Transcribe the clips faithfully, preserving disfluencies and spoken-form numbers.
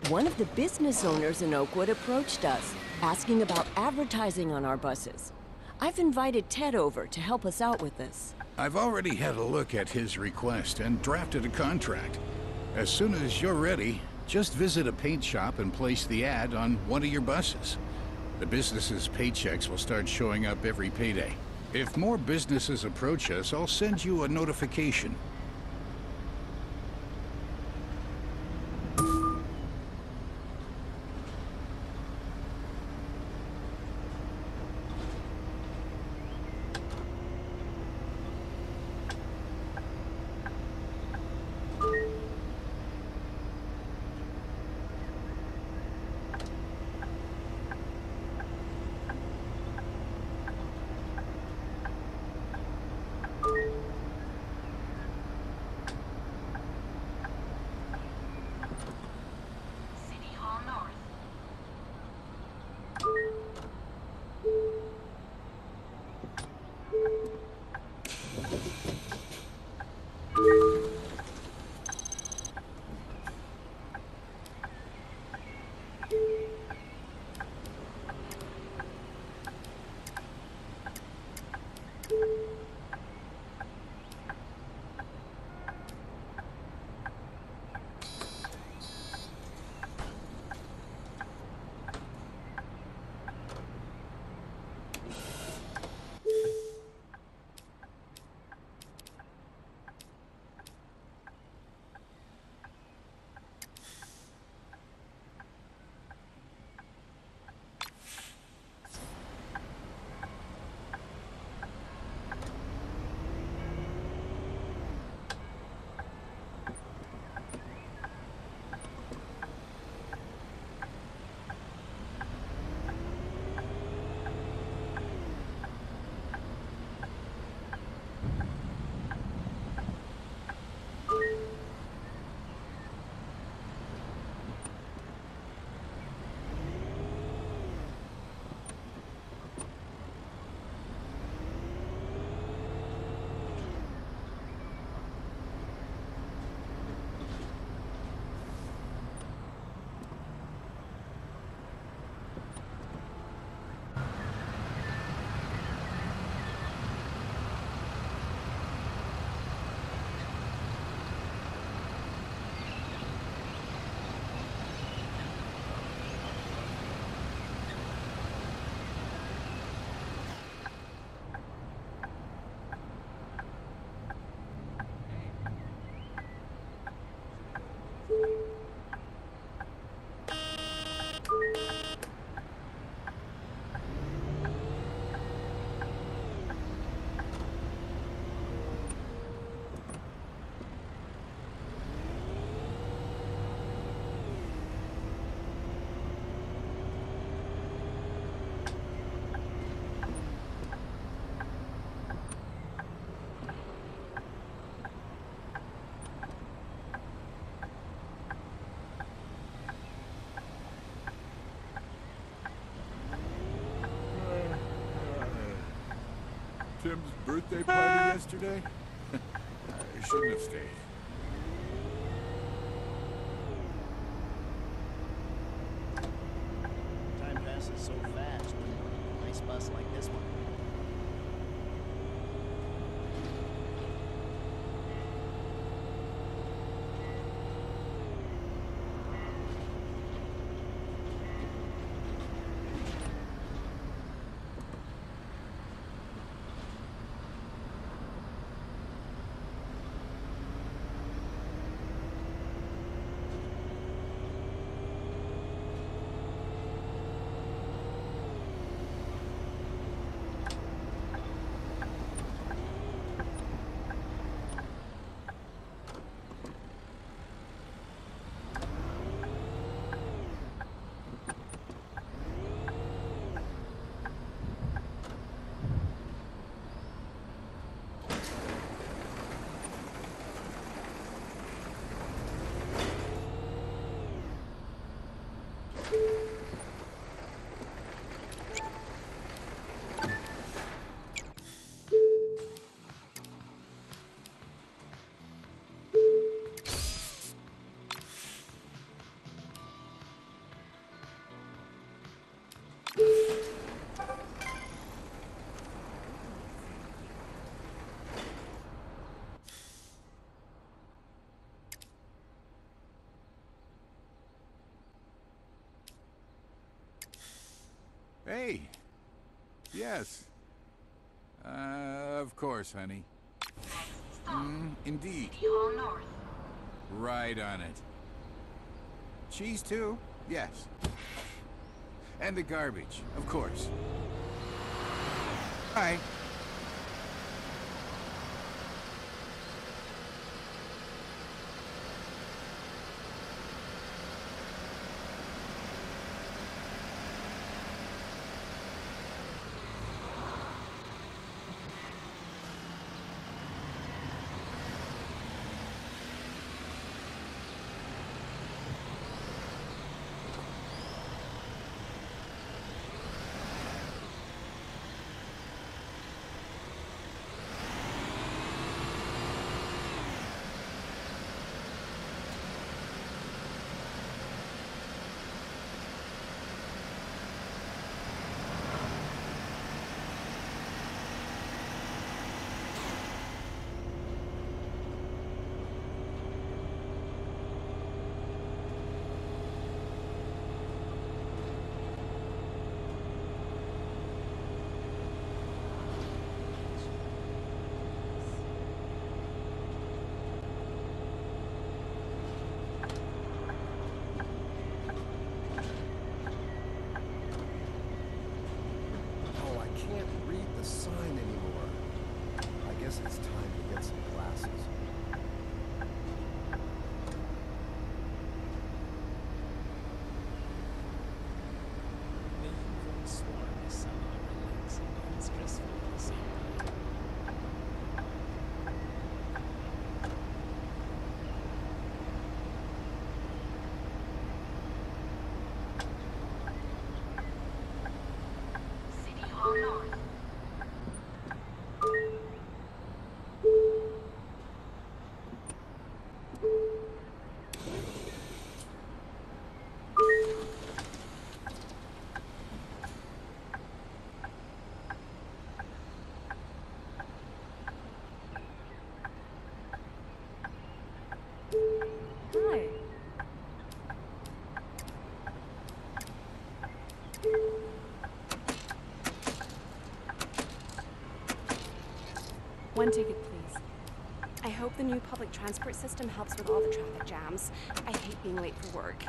One of the business owners in Oakwood approached us, asking about advertising on our buses. I've invited Ted over to help us out with this. I've already had a look at his request and drafted a contract. As soon as you're ready, just visit a paint shop and place the ad on one of your buses. The business's paychecks will start showing up every payday. If more businesses approach us, I'll send you a notification. Tim's birthday party yesterday? I shouldn't have stayed. Time passes so fast when you're on a nice bus like this one. Hey. Yes. Uh, of course, honey. Mm, indeed. City Hall North. Right on it. Cheese too? Yes. And the garbage, of course. Bye. Oh, I can't read the sign anymore. I guess it's time to get some glasses. The usual swarm is somehow relaxing and stressful at the same time. City Hall North. Hi. One ticket, please. I hope the new public transport system helps with all the traffic jams. I hate being late for work.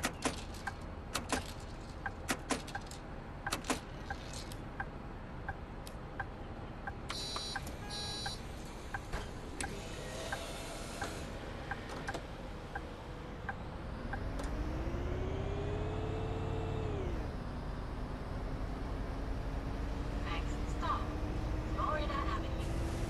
Next stop, Florida Avenue.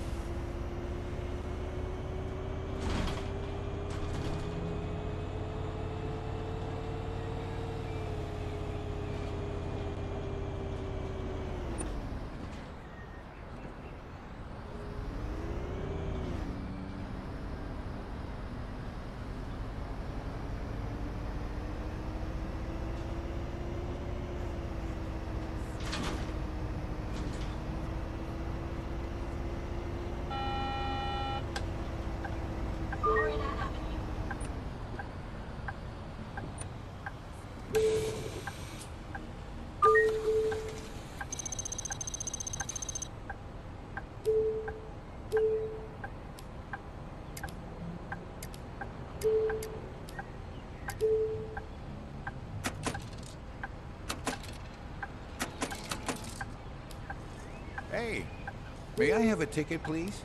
Florida Avenue. Hey. May I have a ticket, please?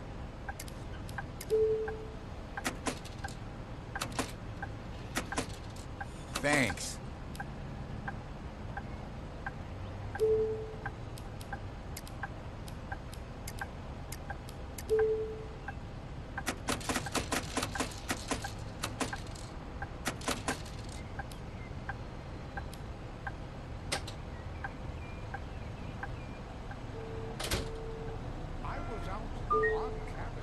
Thanks. I was out to the log cabin.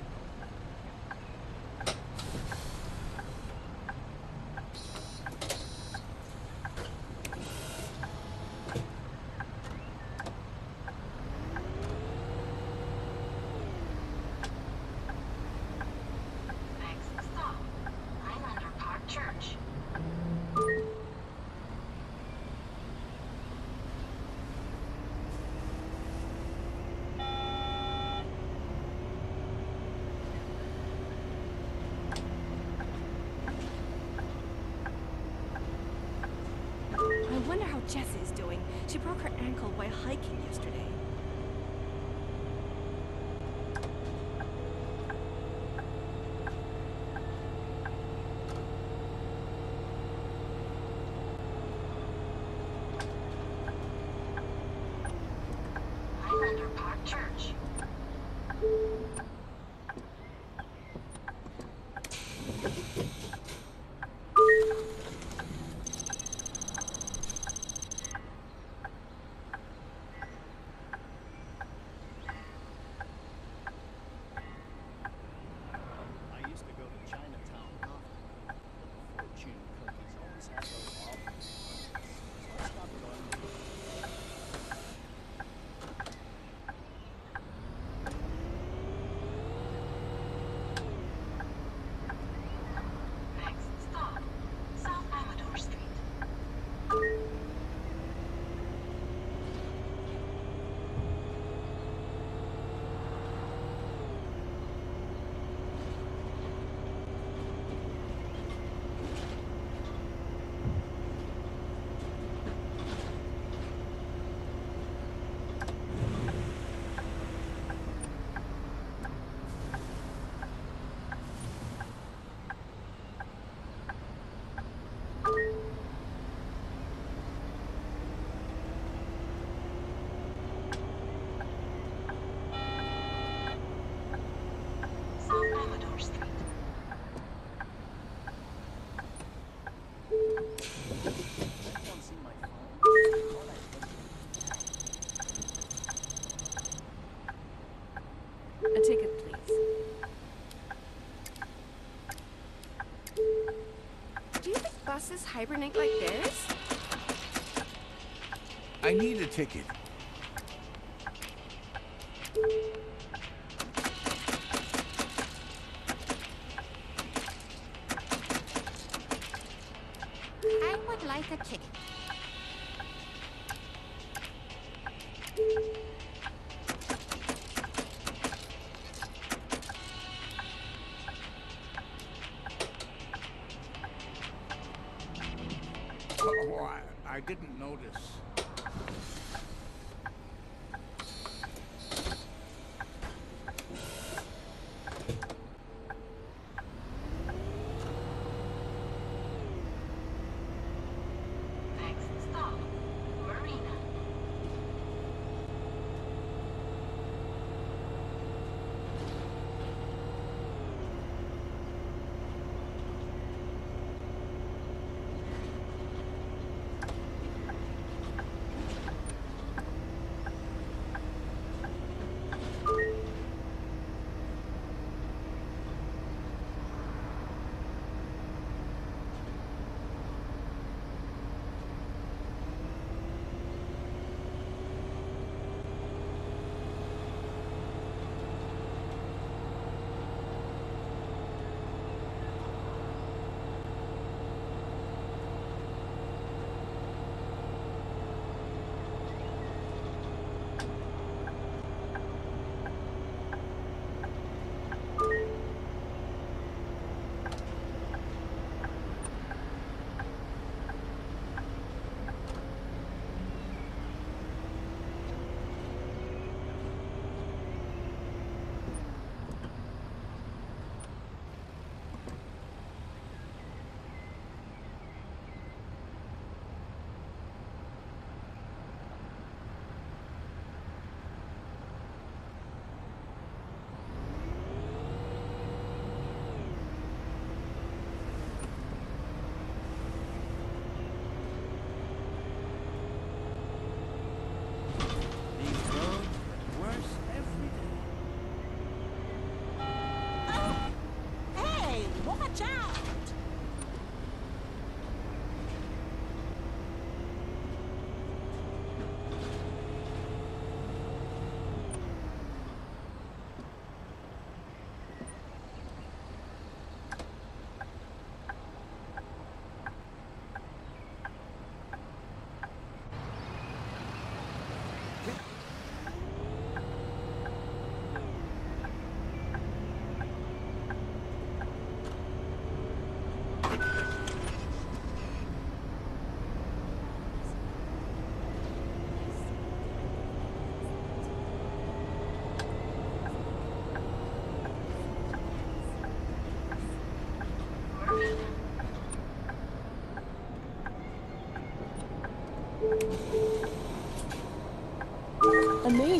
She broke her ankle while hiking yesterday. Highlander Park Church. I used to go to Chinatown often, but the fortune cookies always had those awful smells. So I stopped going there. Next stop, South Amador Street. South Amador Street. Anyone seen my phone? I thought I looked. A ticket, please. Do you think buses hibernate like this? I need a ticket. I would like a ticket. Oh, I, I didn't notice. Next stop, Marina.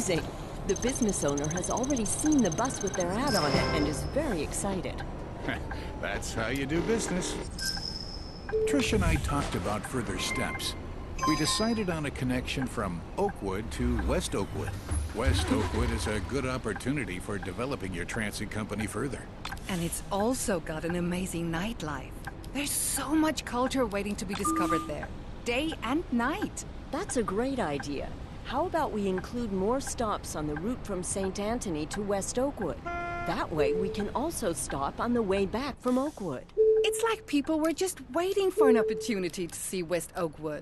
amazing. The business owner has already seen the bus with their ad on it and is very excited. That's how you do business. Trish and I talked about further steps. We decided on a connection from Oakwood to West Oakwood. West Oakwood is a good opportunity for developing your transit company further. And it's also got an amazing nightlife. There's so much culture waiting to be discovered there, day and night. That's a great idea. How about we include more stops on the route from Saint Anthony to West Oakwood? That way we can also stop on the way back from Oakwood. It's like people were just waiting for an opportunity to see West Oakwood.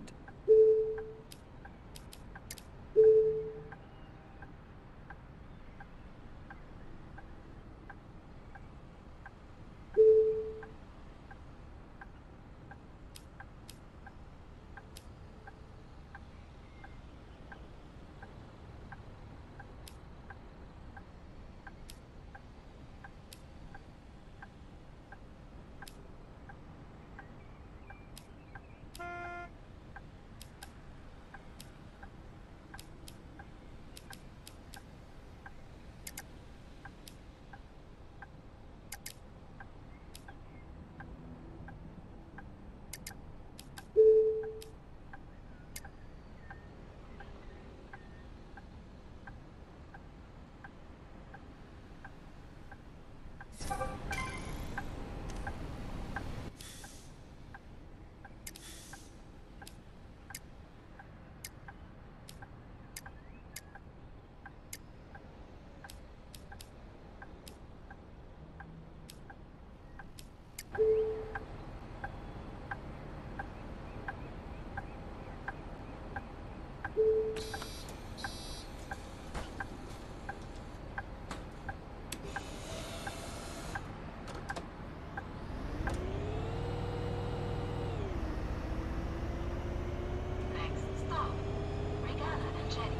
Next stop, Regatta and Jetty.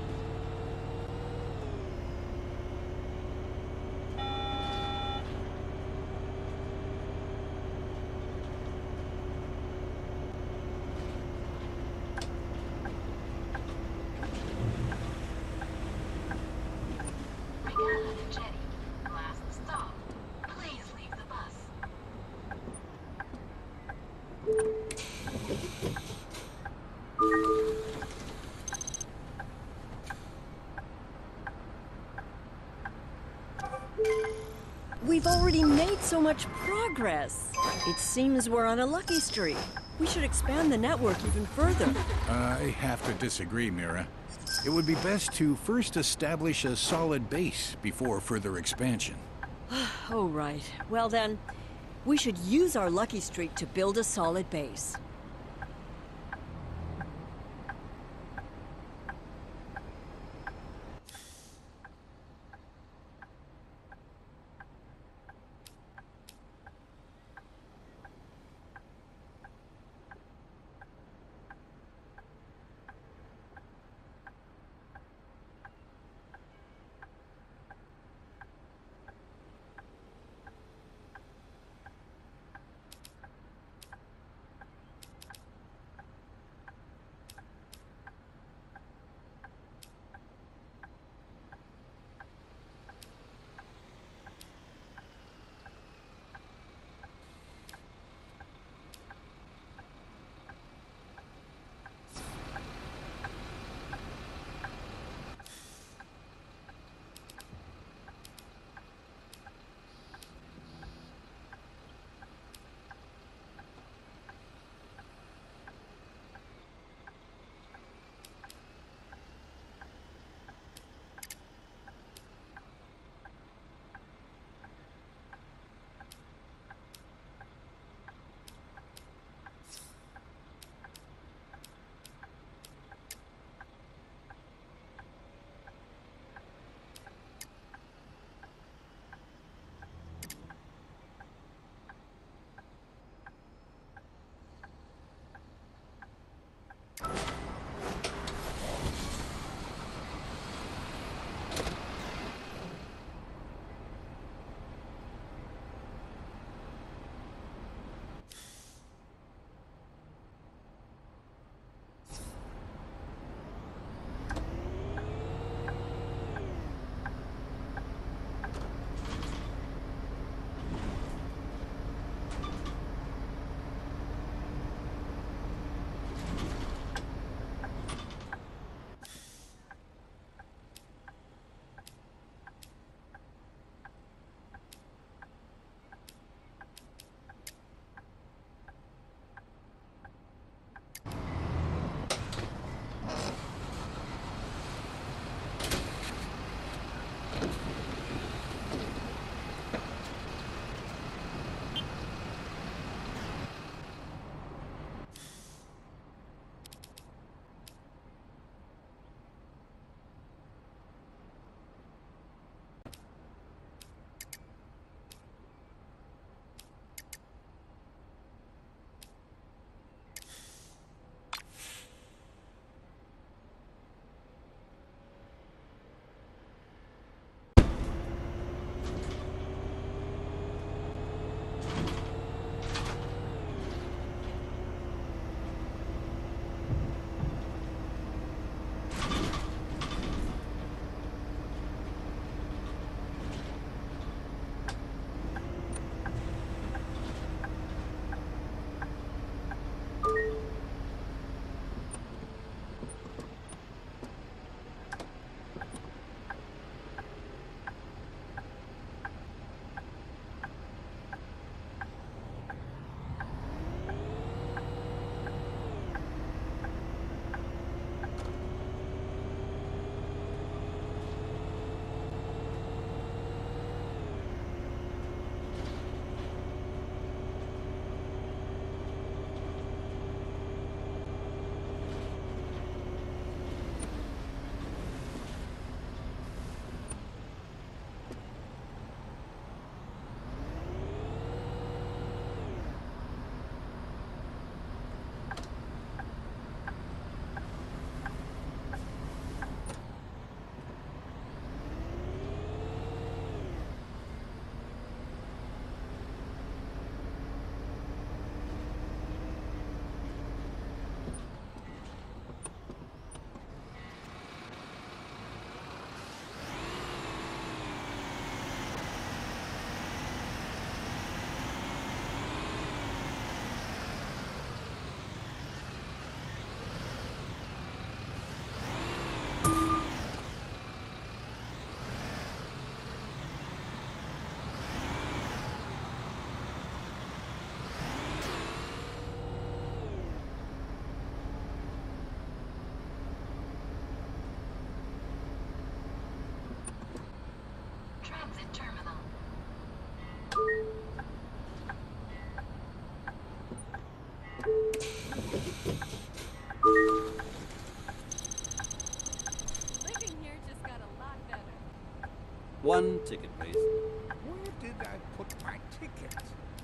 Regatta and Jetty. Last stop. Please leave the bus. We've already made so much progress. It seems we're on a lucky streak. We should expand the network even further. I have to disagree, Mira. It would be best to first establish a solid base before further expansion. Oh, right. Well then, we should use our lucky streak to build a solid base. Exit terminal. Living here just got a lot better. One ticket, please. Where did I put my ticket?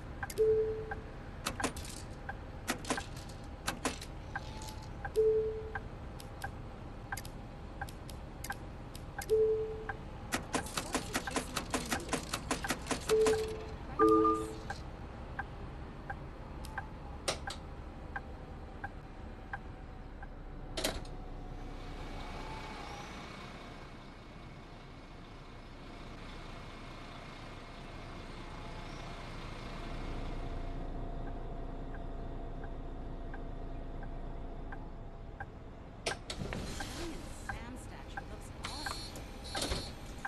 Sam statue looks awesome.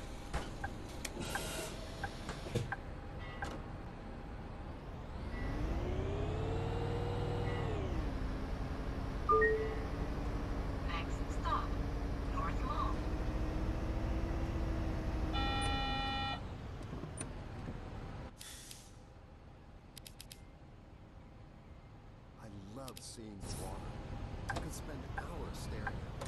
Next stop, North Mall. I love seeing the water. I could spend hours staring at it.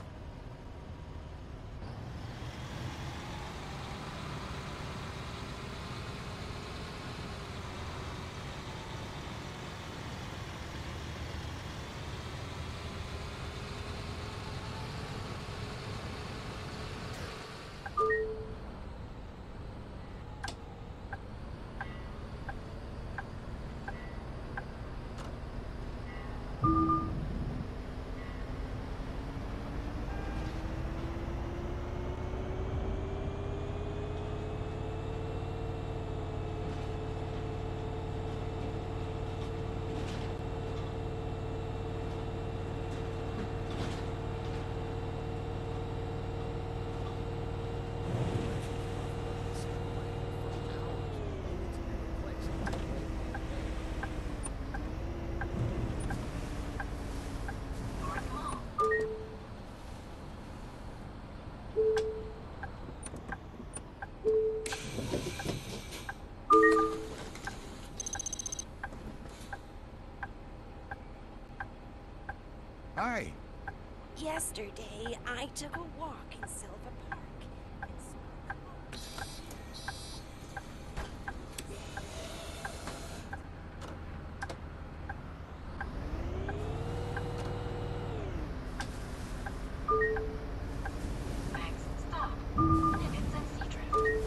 North Mall. Hi. Yesterday, I took a walk in Silver Park and saw a Next stop, Nimitz and Seadrift.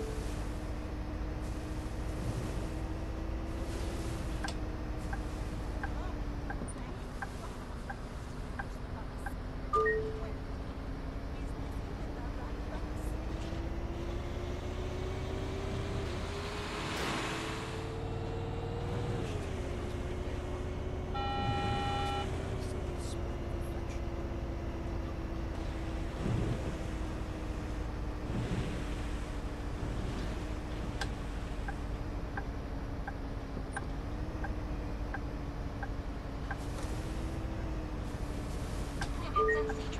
Nimitz and Seadrift.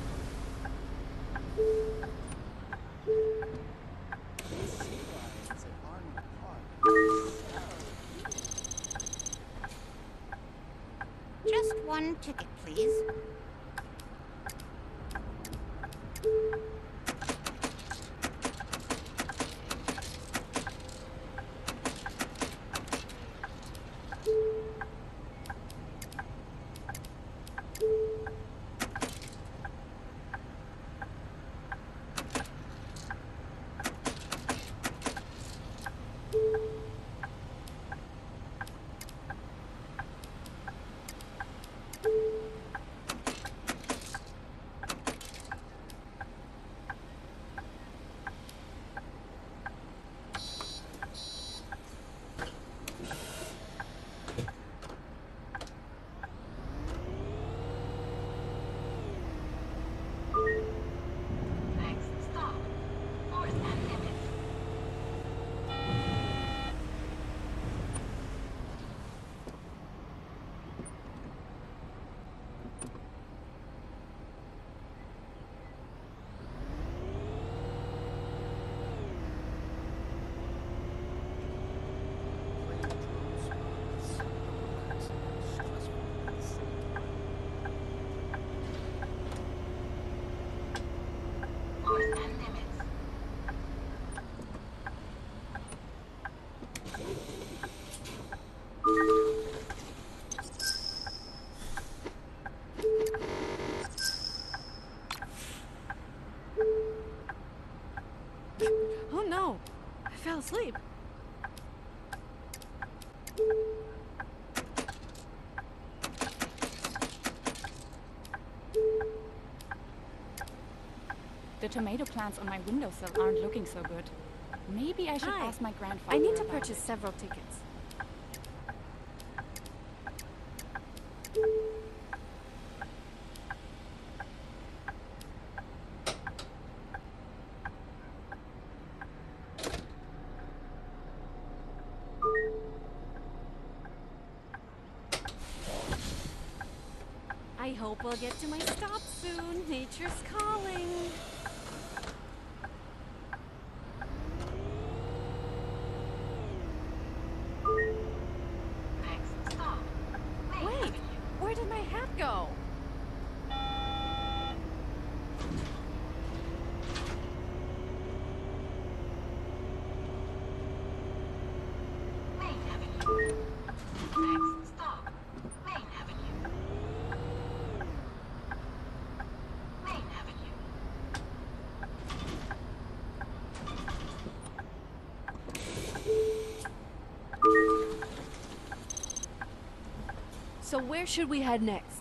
These sea lions at Arnold Park. Just one ticket, please. The tomato plants on my windowsill aren't looking so good. Maybe I should Hi. ask my grandfather I need to about purchase it. several tickets. I hope we'll get to my stop soon. Nature's calling. Next stop. Main Wait, Avenue. where did my hat go? Main Avenue. Next stop. Main Avenue. Main Avenue. So where should we head next?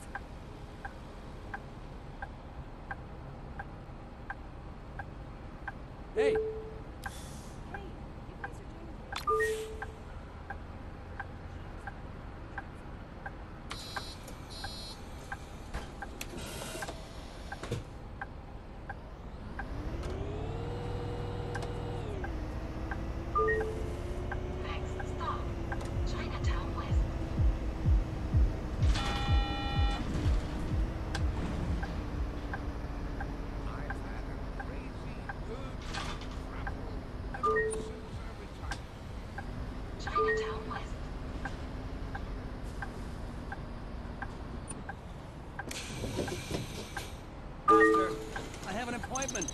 Hey, Next stop. Chinatown West. I've had a crazy urge to travel ever since I retired. Chinatown West. Master, I have an appointment.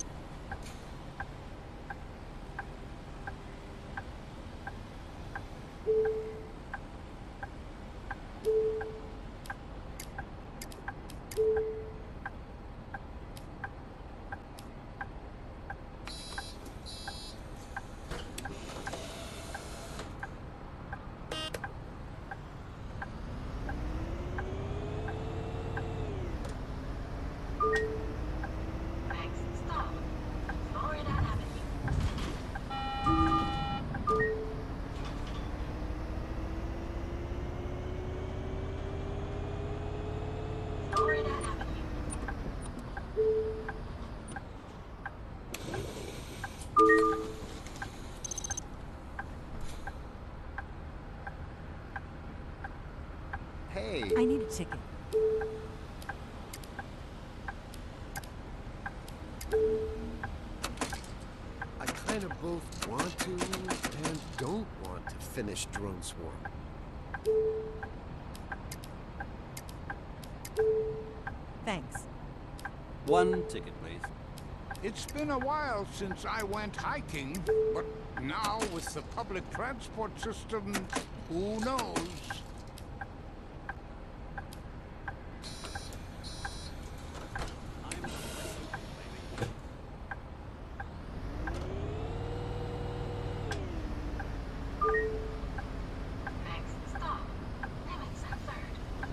Next stop. Florida Avenue. Florida Avenue. Hey, I need a ticket. I kind of both want to and don't want to finish Drone Swarm. Thanks. One ticket, please. It's been a while since I went hiking, but now with the public transport system, who knows? I'm the suuuper, baby. Next stop. Nimitz and Third.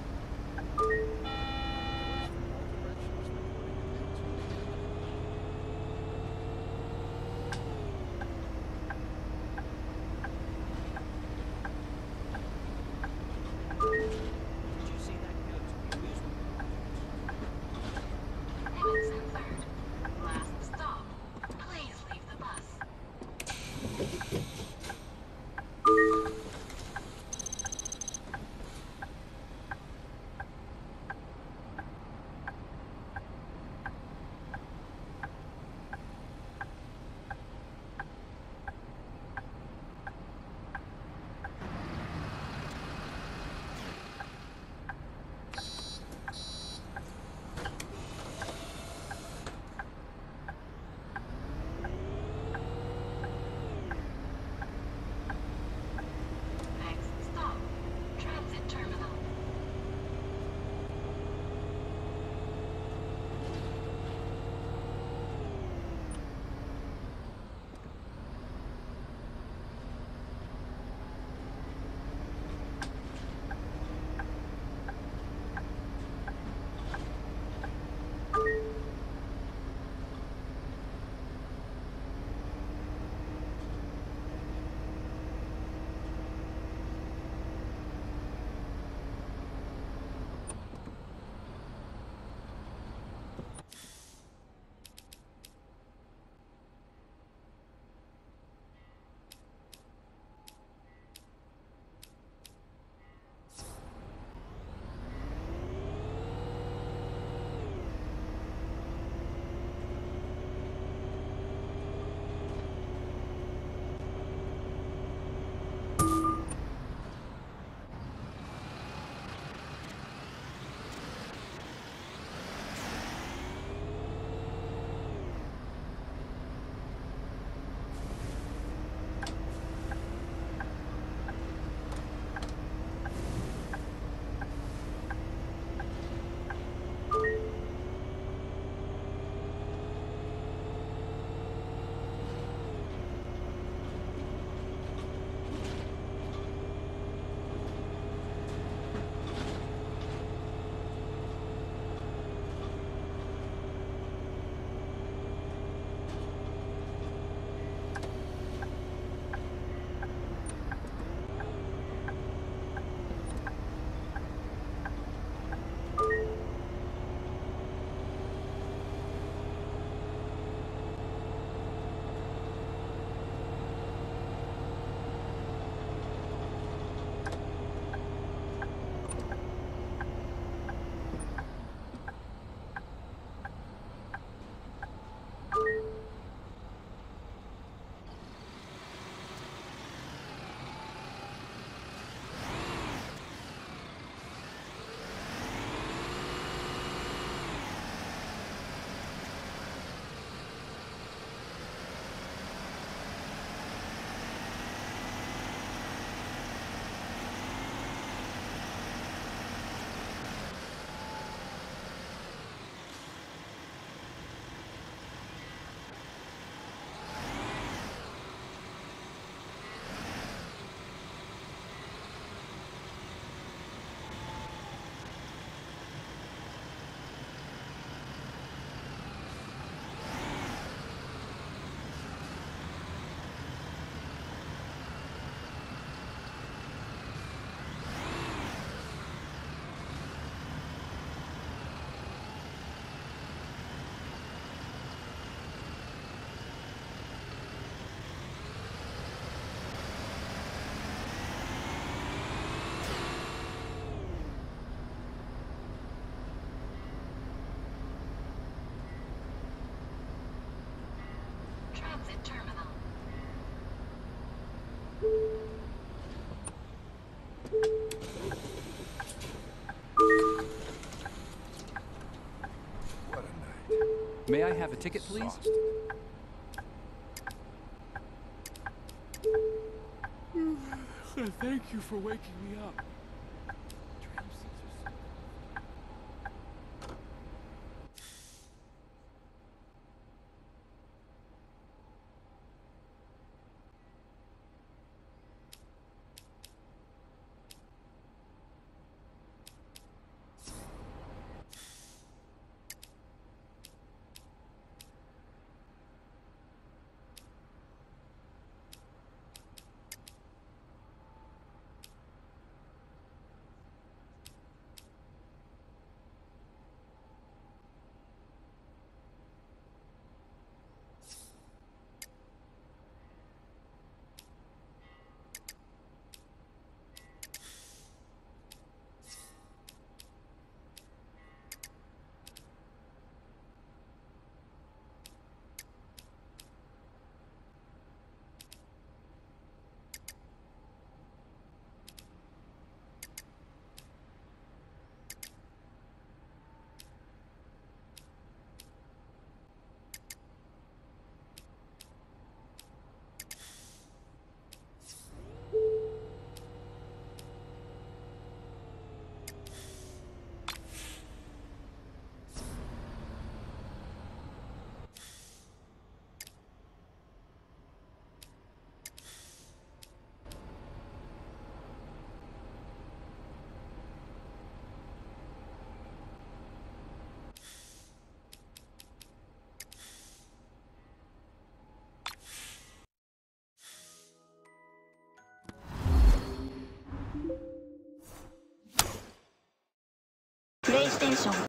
Exit terminal. What a night. May I have a ticket, please? Exhausted. Thank you for waking me up. PlayStation